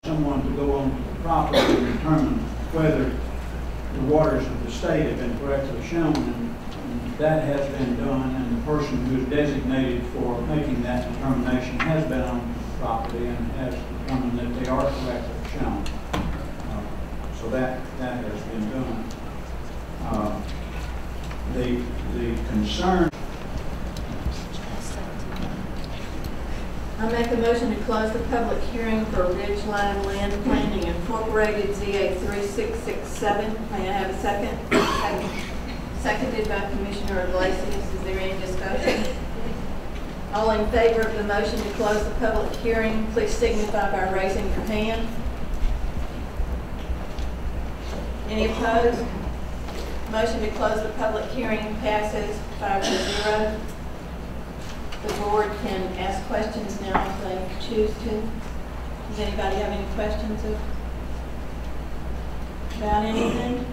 someone to go on the property and determine whether the waters of the state have been correctly shown, and that has been done, and the person who is designated for making that determination has been on the property and has determined that they are correctly shown. So that has been done. The concern. I make a motion to close the public hearing for Ridgeline Land Planning Incorporated ZA 3667. May I have a second? Seconded by Commissioner Dolezal. Is there any discussion? All in favor of the motion to close the public hearing, please signify by raising your hand. Any opposed? Motion to close the public hearing passes 5-0. The board can ask questions now if they choose to. Does anybody have any questions about anything?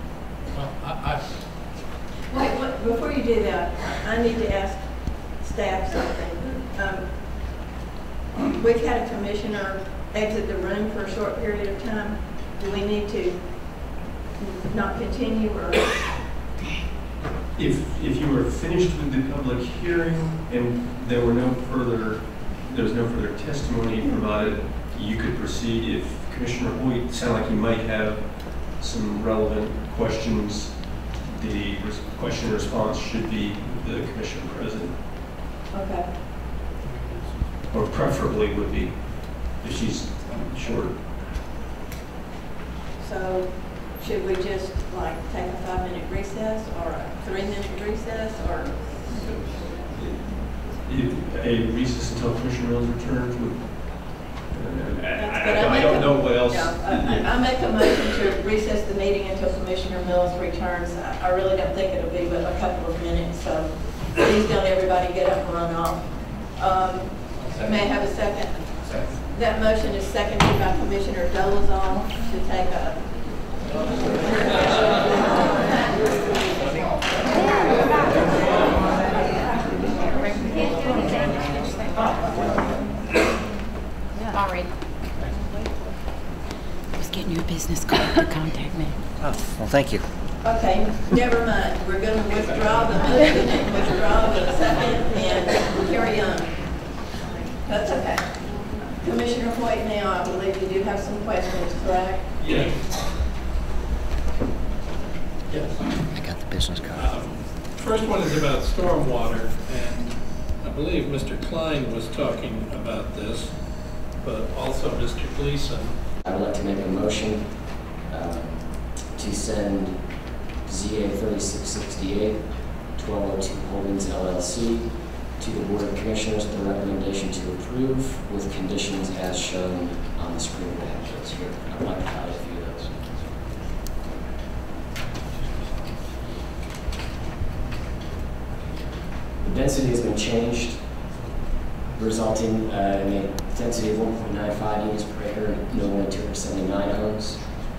Wait, before you do that, I need to ask staff something. We've had a commissioner exit the room for a short period of time. Do we need to not continue, or? If you were finished with the public hearing and there was no further testimony provided, you could proceed. If Commissioner Hoyt sounded like he might have some relevant questions, the question and response should be the commission president. Okay. Or preferably would be, if she's short. So should we just like take a 5-minute recess or a 3-minute recess, or? A recess until Commissioner Mills returns would. I don't know what else. I make a motion to recess the meeting until Commissioner Mills returns. I really don't think it'll be but a couple of minutes, so please don't everybody get up and run off. May I have a second? Second. That motion is seconded by Commissioner Dolezal to take a Sorry. I was getting you a business card to contact me. Oh, well, thank you. Okay, never mind. We're going to withdraw the motion and withdraw the second and carry on. That's okay. Commissioner Hoyt, now I believe you do have some questions, correct? Yes. Yes. I got the business card. First one is about stormwater, and I believe Mr. Klein was talking about this, but also Mr. Gleason. I would like to make a motion to send ZA 3668 1202 Holdings LLC to the Board of Commissioners with a recommendation to approve with conditions as shown on the screen packages here. I'd like to highlight a few of those. The density has been changed, resulting in a density of 1.95 units per acre, no more than 279 homes.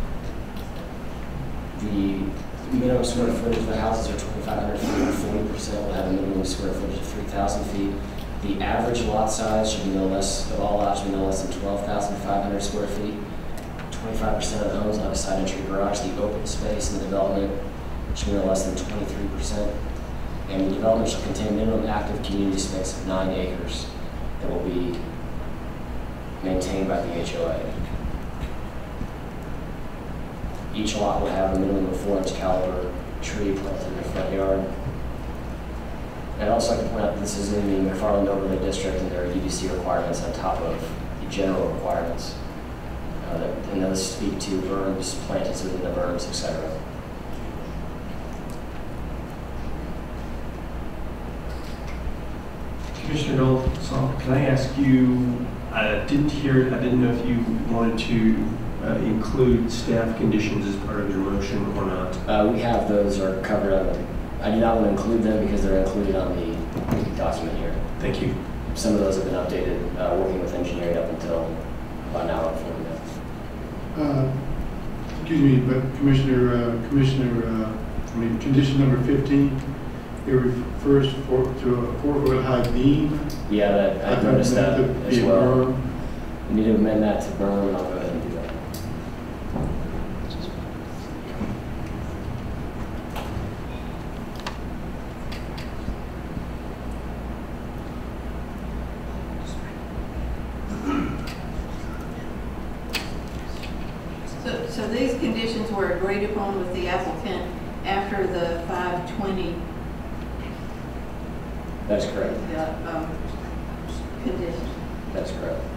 The minimum square footage of the houses are 2,500 feet, and 40% will have a minimum square footage of 3,000 feet. The average lot size should be no less, of all lots should be no less than 12,500 square feet. 25% of the homes will have a side entry garage. The open space in the development should be no less than 23%. And the development shall contain minimum active community space of 9 acres that will be maintained by the HOA. Each lot will have a minimum of 4-inch caliber tree planted in the front yard. And I'd also like to point out that this is in the McFarland Overlay District, and there are UDC requirements on top of the general requirements. And those speak to berms, planted within the berms, etc. Commissioner Dolezal, can I ask you, I didn't hear it, I didn't know if you wanted to include staff conditions as part of your motion or not. We have those are covered on I do not want to include them because they're included on the document here. Thank you. Some of those have been updated working with engineering up until about an hour and 40 minutes. Excuse me, but condition number 15, it refers to a 4-foot high beam. Yeah, I noticed that as well. We need to amend that to berm, and I'll go ahead and do that. So these conditions were agreed upon with the applicant after the 520 That is correct. condition. That's correct.